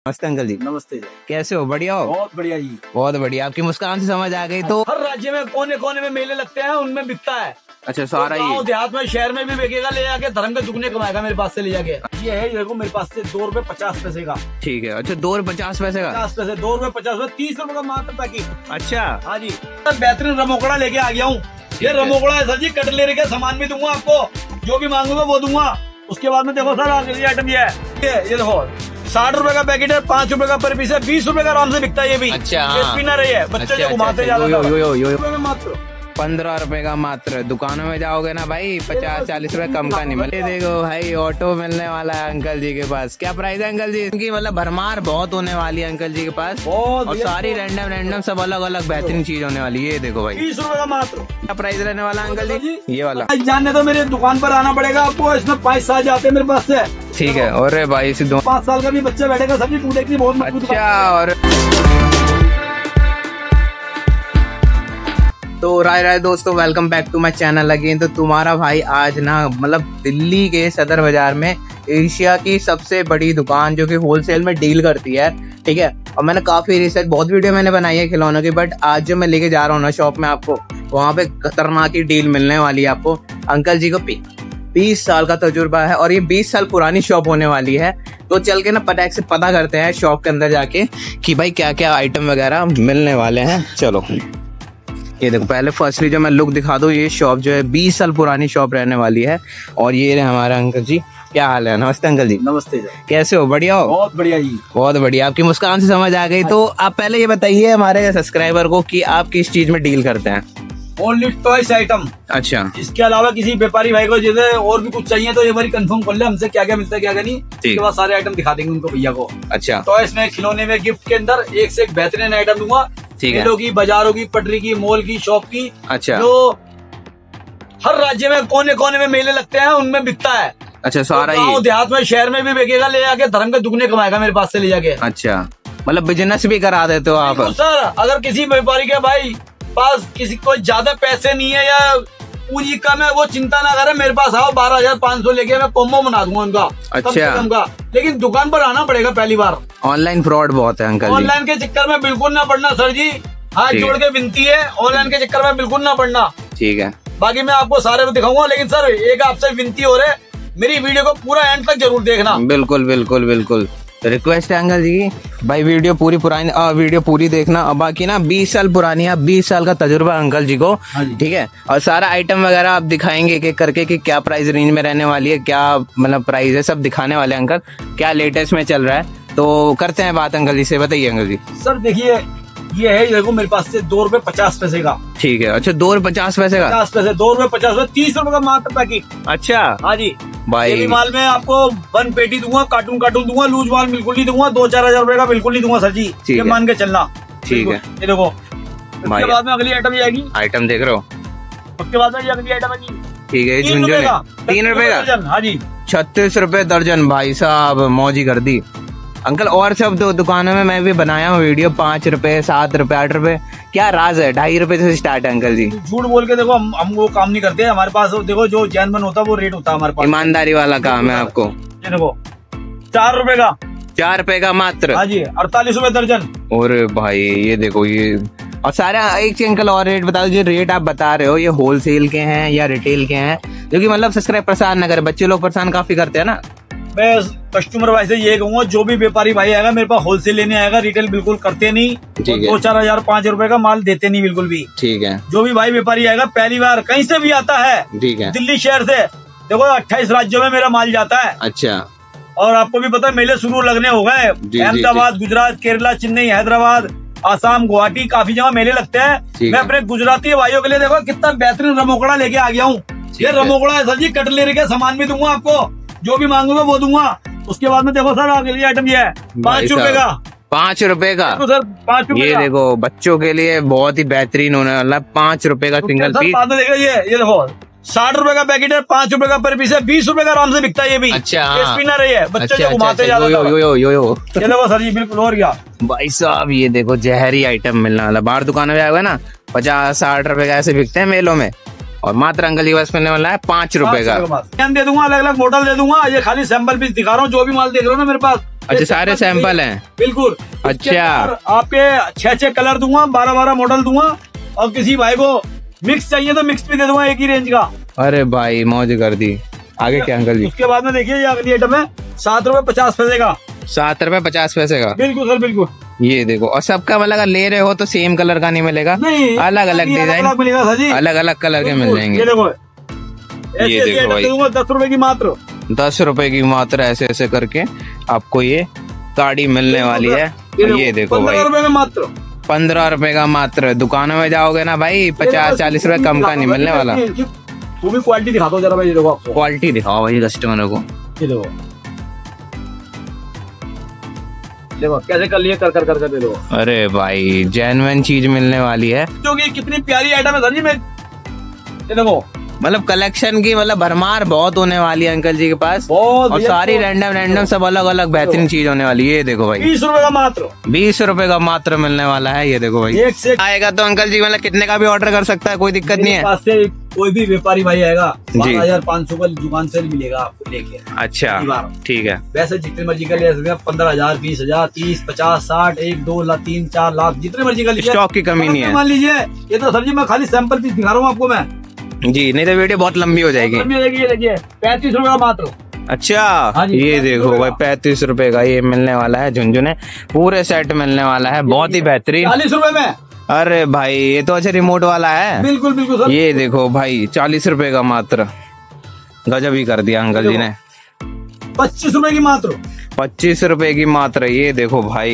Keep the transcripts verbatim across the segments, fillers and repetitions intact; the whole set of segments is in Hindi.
नमस्ते अंकल जी। नमस्ते जी। कैसे हो? बढ़िया हो? बहुत बढ़िया जी। बहुत बढ़िया। आपकी मुस्कान से समझ आ गई। तो हर राज्य में कोने कोने में मेले लगते हैं, उनमें बिकता है। अच्छा, सारा तो ही देहात में शहर में भी बिकेगा, ले जाके धर्म के दुगने कमाएगा मेरे पास से ले जाके। ये है, देखो मेरे पास से दो रुपए पचास पैसे का। ठीक है। अच्छा, दो रुपए पचास पैसे का? पचास पैसे, दो रुपए पचास पैसे, तीस रुपए का मात्र पैकेट। अच्छा, हाँ जी। बेहतरीन रमोकड़ा लेके आ गया हूँ। ये रमोकड़ा है सर जी, कटलेरी का सामान भी दूंगा आपको, जो भी मांगोगे वो दूंगा। उसके बाद में देखो सर, अगली आइटम ये है, ये देखो साठ रुपए का पैकेट है, पाँच रुपए का पर पीस है, बीस रुपए का आराम से बिकता है ये भी। अच्छा, ये स्पिनर है, बच्चे जो घुमाते जाते मात्र पंद्रह रुपए का मात्र। दुकानों में जाओगे ना भाई, पचास चालीस रुपए कम का नहीं मिले। देखो भाई, ऑटो मिलने वाला है अंकल जी के पास। क्या प्राइस है अंकल जी इनकी? मतलब भरमार बहुत होने वाली है अंकल जी के पास, और सारी रैंडम रैंडम सब अलग अलग बेहतरीन चीज होने वाली है। ये देखो भाई, बीस रुपए का मात्र। क्या प्राइस रहने वाला अंकल जी ये वाला? जानने तो मेरे दुकान पर आना पड़ेगा आपको। इसमें पाँच साल जाते हैं मेरे पास से। ठीक है। और भाई इसी दो पाँच साल का भी बच्चा बैठेगा, सब्जी टूटे की बहुत मजबूत। अच्छा, और तो राय राय दोस्तों, welcome back to my channel again. तो तुम्हारा भाई आज ना मतलब दिल्ली के सदर बाजार में एशिया की सबसे बड़ी दुकान जो कि होलसेल में डील करती है, ठीक है। और मैंने काफी रिसर्च, बहुत वीडियो मैंने बनाई है खिलौनों की, बट आज जो मैं लेके जा रहा हूँ ना शॉप में आपको, वहाँ पे खतरनाक की डील मिलने वाली है आपको। अंकल जी को बीस साल का तजुर्बा है और ये बीस साल पुरानी शॉप होने वाली है। तो चल के ना पटाख से पता करते हैं शॉप के अंदर जाके कि भाई क्या क्या आइटम वगैरह मिलने वाले हैं। चलो, ये देखो, पहले फर्स्टली जो मैं लुक दिखा दूं, ये शॉप जो है बीस साल पुरानी शॉप रहने वाली है। और ये रहे हमारे अंकल जी। क्या हाल है? नमस्ते अंकल जी। नमस्ते जी। कैसे हो? बढ़िया हो? बहुत बढ़िया जी। बहुत बढ़िया। आपकी मुस्कान से समझ आ गई। तो आप पहले ये बताइए हमारे सब्सक्राइबर को कि आप किस चीज में डील करते हैं? Only toys item. अच्छा, इसके अलावा किसी व्यापारी भाई को जैसे और भी कुछ चाहिए तो ये बारी कंफर्म कर ले हमसे, क्या क्या मिलता है क्या क्या नहीं। इसके बाद सारे आइटम दिखा देंगे उनको, भैया को। अच्छा, टॉयस में, खिलौने में, गिफ्ट के अंदर एक से एक बेहतरीन आइटम दूंगा। मेलों की, बाजारों की, पटरी की, मॉल की, शॉप की। अच्छा, जो हर राज्य में कोने कोने में मेले लगते हैं, उनमें बिकता है। अच्छा, सारा ही देहात में शहर में भी बिकेगा, ले जाके धर्म के दुगने कमाएगा मेरे पास से ले जाके। अच्छा, मतलब बिजनेस भी करा देते हो आप? सर, अगर किसी व्यापारी के भाई पास किसी को ज्यादा पैसे नहीं है या पूंजी कम है, वो चिंता ना करे, मेरे पास आओ, बारह हजार पाँच सौ लेके मैं कॉम्बो बना दूंगा उनका। अच्छा, कम का, लेकिन दुकान पर आना पड़ेगा पहली बार। ऑनलाइन फ्रॉड बहुत है अंकल जी। ऑनलाइन के चक्कर में बिल्कुल ना पड़ना सर जी, हाथ जोड़ के विनती है, ऑनलाइन के चक्कर में बिल्कुल ना पड़ना। ठीक है। बाकी मैं आपको सारे दिखाऊंगा, लेकिन सर एक आपसे विनती हो रही है, मेरी वीडियो को पूरा एंड तक जरूर देखना। बिल्कुल बिल्कुल बिल्कुल रिक्वेस्ट है अंकल जी की भाई, वीडियो पूरी पुरानी आ, वीडियो पूरी देखना। और बाकी ना बीस साल पुरानी है, बीस साल का तजुर्बा अंकल जी को, ठीक है। और सारा आइटम वगैरह आप दिखाएंगे एक एक करके कि क्या प्राइस रेंज में रहने वाली है, क्या मतलब प्राइस है, सब दिखाने वाले अंकल, क्या लेटेस्ट में चल रहा है। तो करते हैं बात अंकल जी से, बताइए अंकल जी। सर देखिए, ये है, देखो मेरे पास से दो रुपए पचास पैसे का। ठीक है। अच्छा, दो रुपए पचास पैसे का? पचास पैसे, दो रुपए पचास पैसे, तीस रुपए का मात्र पैकेट। अच्छा, हाँ जी भाई। ये माल में आपको वन पेटी दूंगा, कार्टून कार्टून दूंगा, लूज माल बिल्कुल नहीं दूंगा, दो चार हजार रुपए का बिल्कुल नहीं दूंगा सर जी, ये मान के चलना। ठीक है। ये देखो, उसके बाद में अगली आइटम ये आएगी। आइटम देख रहे हो? उसके बाद में ये अगली आइटम आएगी। ठीक है। तीन रुपए का? तीन रुपए का? हाँ जी, छत्तीस रुपए दर्जन। भाई साहब मौज ही कर दी अंकल। और सब दो दुकानों में मैं भी बनाया हूँ वीडियो, पाँच रुपए, सात रुपए, आठ रुपए। क्या राज है? ढाई रुपए से स्टार्ट है अंकल जी। झूठ बोल के देखो, हम हम वो काम नहीं करते। हमारे पास देखो, जो जैनमन होता है वो रेट होता है हमारे पास। ईमानदारी वाला काम है आपको। ये देखो, चार रुपए का। चार रुपए का मात्र? हाँ जी, अड़तालीस रुपए दर्जन। और भाई ये देखो, ये और सारा एक अंकल और रेट बता दो। जो रेट आप बता रहे हो, ये होलसेल के हैं या रिटेल के हैं? जो कि मतलब सब्सक्राइब परेशान न करे, बच्चे लोग परेशान काफी करते हैं ना। मैं कस्टमर भाई से ये कहूंगा, जो भी व्यापारी भाई आएगा मेरे पास होलसेल लेने आएगा, रिटेल बिल्कुल करते नहीं, दो चार हजार पाँच रुपए का माल देते नहीं बिल्कुल भी। ठीक है। जो भी भाई व्यापारी आएगा, पहली बार कहीं से भी आता है, ठीक है, दिल्ली शहर से, देखो अट्ठाईस राज्यों में मेरा माल जाता है। अच्छा। और आपको भी पता है, मेले शुरू लगने हो गए। अहमदाबाद, गुजरात, केरला, चेन्नई, हैदराबाद, आसाम, गुवाहाटी, काफी जगह मेले लगते हैं। मैं अपने गुजराती भाइयों के लिए देखो कितना बेहतरीन रमोकड़ा लेके आ गया हूँ। ये रमोकड़ा है सर जी, कटलेरी का सामान भी दूंगा आपको, जो भी मांगोगे वो दूंगा। उसके बाद में देखो सर, अगली आइटम ये है, पाँच रुपए का। पाँच रुपए का? तो सर पाँच रुपए। ये देखो, बच्चों के लिए बहुत ही बेहतरीन होने वाला है, पाँच रुपए का सिंगल पीस। देखो ये ये देखो, साठ रुपए का पैकेट है, पाँच रुपए का पर पीस है, बीस रुपए का आराम से बिकता है ये भी। अच्छा, ये स्पिनर है, बच्चे जो घुमाते जाते हैं। यो यो यो यो ये देखो सर जी, बिल्कुल। और क्या भाई साहब, ये देखो जहरी आइटम मिलने वाला। बाहर दुकानों में आएगा ना, पचास साठ रुपए का ऐसे बिकते हैं मेलों में, और मात्र अंकल जी बस मिलने वाला है पाँच रुपए का। दे दूंगा, अलग अलग मॉडल दे दूंगा। ये खाली सैंपल पीस दिखा रहा हूँ, जो भी माल देख रहे हो ना मेरे पास, अच्छा सारे सैंपल हैं? बिल्कुल। अच्छा आपके छह छह कलर दूंगा, बारह बारह मॉडल दूंगा, और किसी भाई को मिक्स चाहिए तो मिक्स भी दे दूंगा एक ही रेंज का। अरे भाई मौज कर दी। आगे क्या अंकल जी? उसके बाद में देखिए ये अगली आइटम है सात रुपए पचास पैसे का। सात रुपए पचास पैसे का? बिल्कुल सर बिल्कुल। ये देखो, और सबका मतलब अगर ले रहे हो तो सेम कलर का नहीं मिलेगा, नहीं अलग अलग डिजाइन, अलग अलग कलर के मिल जाएंगे। ये देखो, ये देखो भाई दस रुपए की मात्र, दस रुपए की मात्र ऐसे ऐसे करके आपको ये गाड़ी मिलने वाली है। ये देखो भाई पंद्रह रुपए में मात्र, पंद्रह रुपए का मात्र। दुकानों में जाओगे ना भाई पचास चालीस रुपए कम का नहीं मिलने वाला। वो भी क्वालिटी दिखा दो जरा भाई। ये देखो आपको क्वालिटी दिखाओ भाई कस्टमरों को। ये देखो देखो कैसे कर लिए, कर कर कर कर दे दो। अरे भाई जेन्युइन चीज मिलने वाली है, क्योंकि कितनी प्यारी आइटम है सर जी। मैं ये देखो मतलब कलेक्शन की मतलब भरमार बहुत होने वाली है अंकल जी के पास, बहुत, और सारी रैंडम रैंडम सब अलग अलग बेहतरीन चीज होने वाली है। ये देखो भाई बीस रुपए का मात्र, बीस रुपए का मात्र मिलने वाला है। ये देखो भाई एक से आएगा तो अंकल जी मतलब कितने का भी ऑर्डर कर सकता है, कोई दिक्कत नहीं है। पास से कोई भी व्यापारी भाई आएगा बारह हजार पाँच सौ का दुकान से मिलेगा आपको लेके। अच्छा ठीक है। वैसे जितने मर्जी का ले सकते हैं, पंद्रह हजार बीस हजार तीस पचास साठ एक दो लाख तीन चार लाख जितने मर्जी का लीजिए, स्टॉक की कमी नहीं है। मान लीजिए ये तो सर जी मैं खाली सैंपल पीस दिखा रहा हूँ आपको मैं जी, नहीं तो वीडियो बहुत लंबी हो जाएगी। देखिए पैंतीस रुपए का मात्र। अच्छा हाँ ये देखो भाई पैंतीस रुपए का ये मिलने वाला है, झुनझुने पूरे सेट मिलने वाला है, बहुत ही बेहतरीन। चालीस रुपए में। अरे भाई ये तो अच्छा रिमोट वाला है। बिल्कुल बिल्कुल सर। ये देखो भाई चालीस रुपए का मात्र, गजब ही कर दिया अंकल जी ने। पच्चीस रुपए की मात्र, पच्चीस रुपए की मात्र। ये देखो भाई,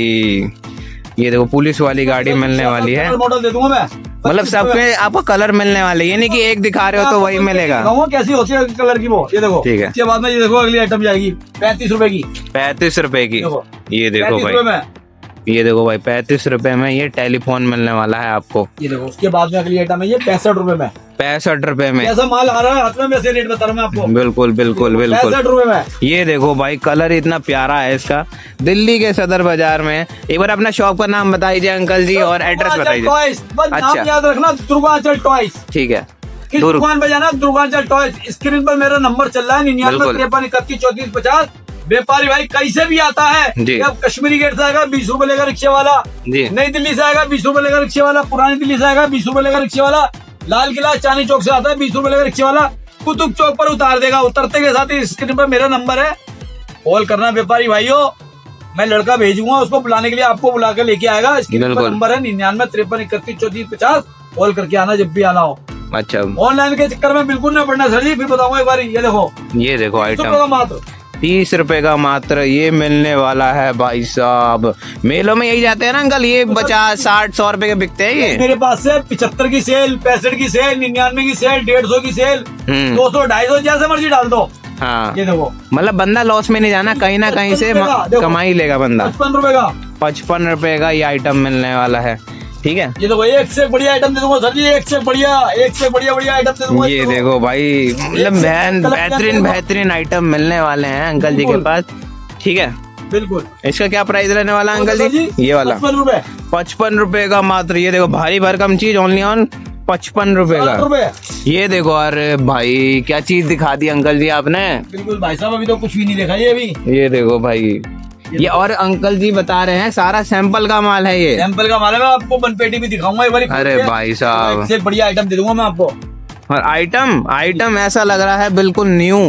ये देखो पुलिस वाली गाड़ी मिलने वाली है। मॉडल दे दूंगा मैं, मतलब सब पे आपको कलर मिलने वाले, ये नहीं कि एक दिखा रहे हो तो वही मिलेगा। कैसी होती है कलर की वो, ये देखो ठीक है। इसके बाद में ये देखो अगली आइटम जाएगी पैंतीस रुपए की। पैंतीस रुपए की ये देखो भाई, ये देखो भाई पैंतीस रुपए में ये टेलीफोन मिलने वाला है आपको। ये देखो उसके बाद में अगली आइटम है ये पैंसठ रुपए में। पैंसठ रुपए में ऐसा माल आ रहा है हाथ में, वैसे रेट बता रहा हूँ मैं आपको। बिल्कुल बिल्कुल बिल्कुल पैंसठ रुपए में। ये देखो भाई कलर इतना प्यारा है इसका, दिल्ली के सदर बाजार में। एक बार अपना शॉप का नाम बताइए अंकल जी और एड्रेस बताइए। अच्छा याद रखना, दुर्गांचल टॉयज। ठीक है, किस दुकान पे जाना? दुर्गांचल टॉयज। स्क्रीन पर मेरा नंबर चल रहा है निन्यानवे तिरपन इकतीस चौतीस पचास। व्यापारी भाई कैसे भी आता है, अब कश्मीरी गेट से आएगा बीस रुपए लेगा रिक्शे वाला, नई दिल्ली से आएगा बीस रुपए लेगा रिक्शे वाला, पुरानी दिल्ली से आएगा बीस रुपए लेगा रिक्शे वाला, लाल किला चांदनी चौक से आता है बीस रुपए लेगा रिक्शे वाला, कुतुब चौक पर उतार देगा। उतरते के साथ ही स्क्रीन पर मेरा नंबर है, कॉल करना व्यापारी भाइयों। मैं लड़का भेजूंगा उसको बुलाने के लिए, आपको बुला कर लेके आएगा। स्क्रीन पर नंबर है निन्यानवे तिरपन इकतीस चौतीस पचास। कॉल करके आना जब भी आना हो। अच्छा ऑनलाइन के चक्कर में बिल्कुल न पड़ना सर जी, फिर बताऊंगा एक बार। ये देखो, ये देखो आइटम मात्र तीस रुपए का मात्र ये मिलने वाला है भाई साहब। मेलों में यही जाते हैं ना अंकल, ये पचास साठ सौ रुपए के बिकते हैं ये। मेरे पास से पिछहत्तर की सेल, पैंसठ की सेल, निन्यानवे की सेल, डेढ़ सौ की सेल, दो सौ ढाई सौ जैसे मर्जी डाल दो। हाँ ये देखो, मतलब बंदा लॉस में नहीं जाना, कहीं ना कहीं से कमाई लेगा बंदा। पचपन रुपए का, पचपन रुपए का ये आइटम मिलने वाला है। ठीक है, ये देखो एक से बढ़िया आइटम दे दूंगा सर जी, एक से बढ़िया, एक से बढ़िया बढ़िया आइटम दे दूंगा। ये देखो भाई मतलब बेहतरीन बेहतरीन आइटम मिलने वाले हैं अंकल जी के पास। ठीक है बिल्कुल। इसका क्या प्राइस रहने वाला है अंकल जी? ये वाला पचपन रुपए, पचपन रुपए का मात्र। ये देखो भारी भरकम चीज, ओनली ऑन पचपन रुपए का। ये देखो, अरे भाई क्या चीज दिखा दी अंकल जी आपने। बिल्कुल भाई साहब, अभी तो कुछ भी नहीं देखा ये अभी। ये देखो भाई, ये और अंकल जी बता रहे हैं सारा सैंपल का माल है, ये सैंपल का माल है। मैं आपको बनपेटी भी दिखाऊंगा एक बार। अरे भाई साहब, इससे बढ़िया आइटम दे दूंगा मैं आपको। और आइटम आइटम ऐसा लग रहा है बिल्कुल न्यू।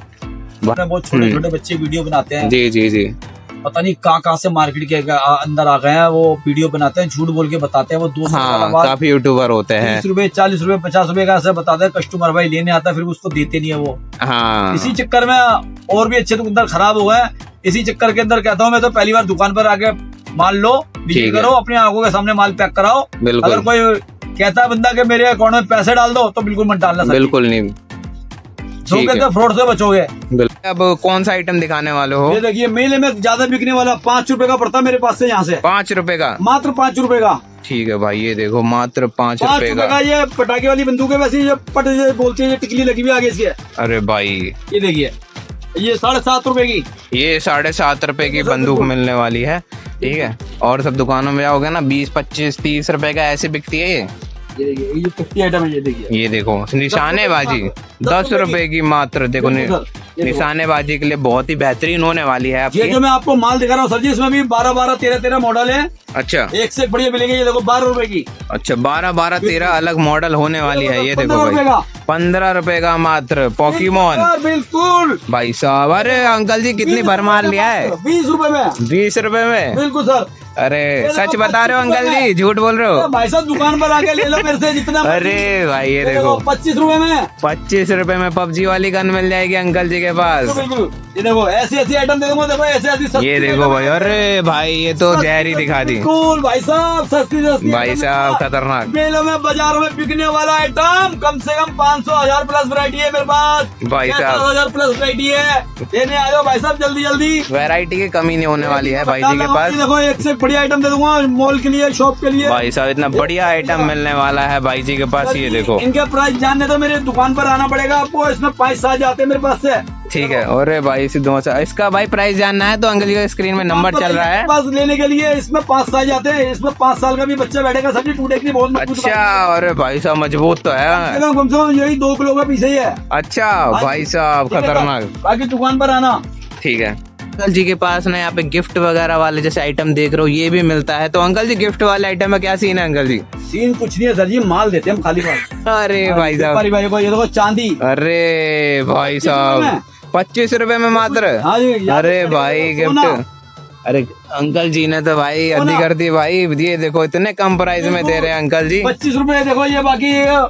बहुत छोटे छोटे बच्चे वीडियो बनाते हैं। जी जी जी, पता नहीं कहाँ कहाँ से मार्केट के अंदर आ गए हैं, वो वीडियो बनाते हैं, झूठ बोल के बताते हैं। वो दो हाँ, काफी यूट्यूबर होते हैं, तीस रुपए चालीस रुपए पचास रुपए का ऐसा बताते हैं। कस्टमर भाई लेने आता है, फिर उसको देते नहीं है वो। हाँ, इसी चक्कर में और भी अच्छे दुकानदार खराब हो गए। इसी चक्कर के अंदर कहता हूँ मैं तो पहली बार दुकान पर आके माल लो, विजिट करो, अपनी आंखों के सामने माल पैक कराओ। अगर कोई कहता है बंदा कि मेरे अकाउंट में पैसे डाल दो, तो बिल्कुल मत डालना। बिल्कुल नहीं, तो फ्रॉड से बचोगे। अब कौन सा आइटम दिखाने वाले हो? ये देखिए मेले में ज्यादा बिकने वाला पाँच रुपए का पड़ता है मेरे पास से, यहाँ से पाँच रुपए का, मात्र पाँच रुपए का। ठीक है भाई, ये देखो मात्र पाँच रुपए का। ये पटाखे वाली बंदूक है, वैसे ये पट बोलते हैं, ये टिकली लगी हुई आगे इसके। अरे भाई ये देखिए, ये साढ़े सात रुपए की, ये साढ़े सात रुपए की बंदूक मिलने वाली है। ठीक है, और सब दुकानों में जाओगे ना बीस पच्चीस तीस रुपए का ऐसे बिकती है ये। ये देखिए, ये कितनी आइटम है, ये देखिए, ये देखो निशानेबाजी दस रुपए की मात्र। देखो निशानेबाजी के लिए बहुत ही बेहतरीन होने वाली है आपकी। ये जो मैं आपको माल दिखा रहा हूँ सर जी, इसमें भी बारह बारह तेरह तेरह मॉडल है। अच्छा, एक से बढ़िया मिलेंगे। ये देखो बारह रुपए की। अच्छा, बारह बारह तेरह अलग मॉडल होने वाली है। ये देखो भाई, पंद्रह रुपए का मात्र पोकेमॉन। बिल्कुल भाई साहब। अरे अंकल जी कितनी भरमार लिया है? बीस रुपए में। बीस रुपए में? बिल्कुल सर। अरे सच बता रहे हो अंकल जी, झूठ बोल रहे हो? भाई साहब दुकान पर आके ले लो मेरे से जितना। अरे भाई ये देखो, पच्चीस रुपए में। पच्चीस रुपए में पबजी वाली गन मिल जाएगी अंकल जी के पास। बिल्कुल। ये देखो ऐसी ऐसी आइटम दे दूंगा। देखो ऐसी ऐसी। ये देखो भाई। अरे भाई ये तो जहर ही दिखा दी। बिल्कुल भाई साहब, सस्ती सस्ती भाई साहब, खतरनाक। मेलों में बाजारों में बिकने वाला आइटम कम से कम पाँच सौ हजार प्लस वैरायटी है मेरे पास। भाई साहब हजार प्लस वैरायटी है। लेने आ जाओ भाई साहब जल्दी जल्दी। वैरायटी की कमी नहीं होने वाली है भाई जी के पास। देखो एक से बढ़िया आइटम दे दूंगा मॉल के लिए, शॉप के लिए। भाई साहब इतना बढ़िया आइटम मिलने वाला है भाई जी के पास। ये देखो, इनके प्राइस जानने तो मेरे दुकान पर आना पड़ेगा आपको। इसमें प्राइस आ जाते हैं मेरे पास से। ठीक है। अरे भाई दो इसका भाई प्राइस जानना है तो अंकल जी का स्क्रीन में नंबर चल रहा है। पास लेने के लिए इसमें पाँच साल जाते हैं। इसमें पाँच साल का भी बच्चा बैठेगा सब्जी टूटे की बहुत। अच्छा। अरे भाई साहब मजबूत तो है। कम से कम यही दो किलो का पीछे ही है। अच्छा भाई साहब, खतरनाक। बाकी दुकान पर आना। ठीक है। अंकल जी के पास ना यहाँ पे गिफ्ट वगैरह वाले जैसे आइटम देख रहे हो, ये भी मिलता है। तो अंकल जी गिफ्ट वाले आइटम में क्या सीन है अंकल जी? सीन कुछ नहीं है सर जी, माल देते हैं हम खाली माल। अरे भाई साहब, भाई को ये देखो चांदी। अरे भाई साहब पच्चीस रुपए में मात्र। अरे भाई गिफ्ट। अरे अंकल जी ने तो भाई अद्दी कर दी भाई। ये देखो इतने कम प्राइस में दे रहे हैं अंकल जी। पच्चीस रुपए देखो। ये बाकी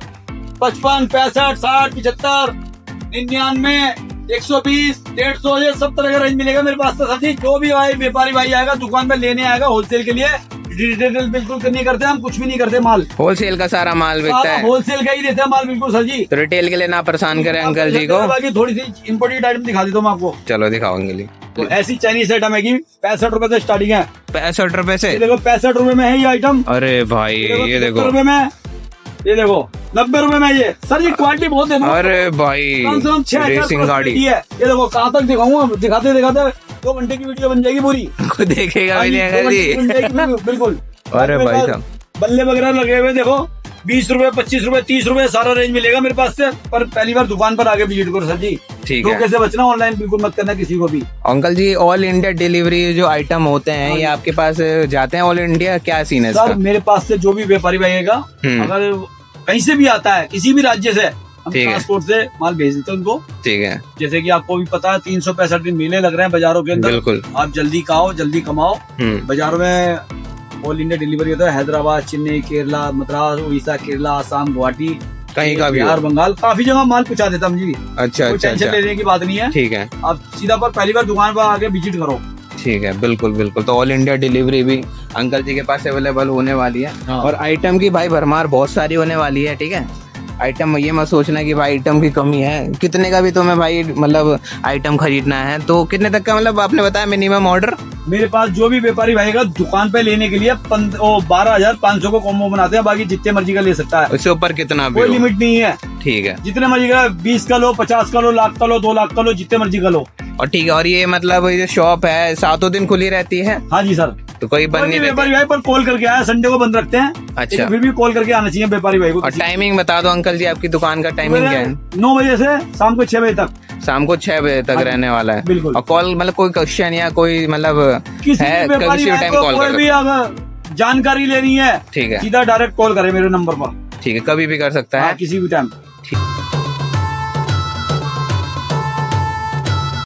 पचपन पैंसठ साठ पिछहत्तर निन्यानवे एक सौ बीस डेढ़ सौ ये सब तरह का रेंज मिलेगा मेरे पास। तो सर जी जो भी भाई व्यापारी भाई आएगा दुकान पे लेने आएगा होलसेल के लिए, रिटेल बिल्कुल नहीं करते हम, कुछ भी नहीं करते। माल होलसेल का सारा माल बिकता है। होलसेल का ही देते हैं माल। बिल्कुल सर जी। तो रिटेल के लिए ना परेशान करें अंकल जी को। बाकी थोड़ी सी इम्पोर्टेड आइटम दिखा देता हूँ आपको। चलो दिखाओ अंकल जी। तो ऐसी चाइनीज आइटम है की पैंसठ रुपए से स्टार्टिंग है। पैंसठ रुपए से? देखो पैंसठ रुपए में है ये आइटम। अरे भाई ये देखो रुपए में। ये देखो नब्बे रुपए में ये। सर जी क्वालिटी बहुत है। अरे भाई कम से कम छह रेसिंग गाड़ी है। ये देखो कहाँ तक दिखाऊंगा, दिखाते दिखाते दो घंटे की वीडियो बन जाएगी पूरी। को देखेगा भी नहीं अंकल जी। बिल्कुल। अरे भाई साहब बल्ले वगैरह लगे हुए देखो, बीस रुपए पच्चीस रुपए तीस रुपए सारा रेंज मिलेगा मेरे पास से। पर पहली बार दुकान पर आके विजिट करो सर जी। ठीक है। कैसे बचना, ऑनलाइन बिल्कुल मत करना किसी को भी। अंकल जी ऑल इंडिया डिलीवरी जो आइटम होते हैं ये आपके पास जाते हैं ऑल इंडिया? क्या सीन है सर? मेरे पास से जो भी व्यापारी आएगा अगर कहीं से भी आता है किसी भी राज्य से, हम ट्रांसपोर्ट से माल भेज देते हैं उनको। ठीक है। जैसे कि आपको भी पता है तीन सौ पैंसठ दिन मेले लग रहे हैं बाजारों के अंदर। बिल्कुल। आप जल्दी खाओ जल्दी कमाओ। बाजारों में ऑल इंडिया डिलीवरी होता है। हैदराबाद, चेन्नई, केरला, मद्रास, उड़ीसा, केरला, आसाम, गुवाहाटी, कहीं का भी, बिहार, बंगाल, काफी जगह माल पहुंचा देता हूँ जी। अच्छा अच्छा। टेंशन लेने की बात नहीं है। ठीक है। आप सीधा पर पहली बार दुकान पर आके विजिट करो। ठीक है। बिल्कुल बिल्कुल। तो ऑल इंडिया डिलीवरी भी अंकल जी के पास अवेलेबल होने वाली है। हाँ। और आइटम की भाई भरमार बहुत सारी होने वाली है। ठीक है। आइटम ये मत सोचना कि भाई आइटम की कमी है। कितने का भी तुम्हें भाई मतलब आइटम खरीदना है तो कितने तक का, मतलब आपने बताया मिनिमम ऑर्डर? मेरे पास जो भी व्यापारी भाईगा दुकान पे लेने के लिए बारह हजार पाँच सौ को कॉम्बो बनाते हैं। बाकी जितने मर्जी का ले सकता है। उससे ऊपर कितना भी कोई लिमिट नहीं है। ठीक है। जितने मर्जी का, बीस का लो, पचास का लो, लाख का लो, दो लाख का लो, जितने मर्जी का लो। और ठीक है। और ये मतलब ये शॉप है सातों दिन खुली रहती है? हाँ जी सर। तो कोई बंद नहीं व्यापारी भाई पर कॉल करके आया, संडे को बंद रखते हैं। अच्छा। फिर भी कॉल करके आना चाहिए व्यापारी भाई को। और टाइमिंग बता दो अंकल जी, आपकी दुकान का टाइमिंग क्या है? नौ बजे से शाम को छह बजे तक। शाम को छह बजे तक रहने वाला है। बिल्कुल। और कॉल मतलब कोई क्वेश्चन या कोई मतलब किसी टाइम कॉल कर, भी अगर जानकारी लेनी है ठीक है सीधा डायरेक्ट कॉल करे मेरे नंबर पर। ठीक है। कभी भी कर सकता है, किसी भी टाइम।